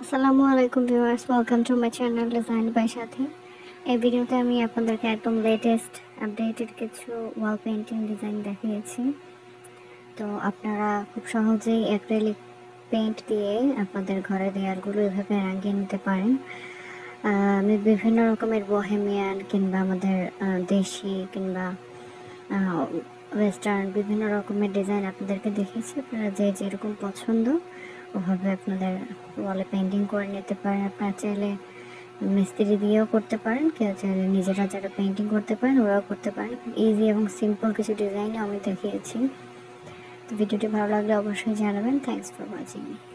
আসসালামু আলাইকুম viewers, welcome to my channel design by Sathi. এই ভিডিওতে আমি আপনাদেরকে একদম লেটেস্ট আপডেটেড কিছু ওয়াল পেন্টিং ডিজাইন দেখিয়েছি। তো আপনারা খুব সহজেই অ্যাক্রিলিক পেইন্ট দিয়ে আপনাদের ঘরের দেয়ালগুলো এভাবে রাঙিয়ে নিতে পারেন। আমি বিভিন্ন রকমের বোহেমিয়ান কিংবা আমাদের দেশি কিংবা ওয়েস্টার্ন বিভিন্ন রকমের ডিজাইন আপনাদেরকে দেখিয়েছি। আপনারা যে যেরকম পছন্দ ওভাবে আপনাদের ওয়ালে পেন্টিং করে নিতে পারেন। আপনারা চাইলে মিস্ত্রি দিয়েও করতে পারেন, কেউ চাইলে নিজেরা যারা পেন্টিং করতে পারেন ওরাও করতে পারেন। খুব ইজি এবং সিম্পল কিছু ডিজাইনও আমি দেখিয়েছি। তো ভিডিওটি ভালো লাগলে অবশ্যই জানাবেন। Thanks for watching.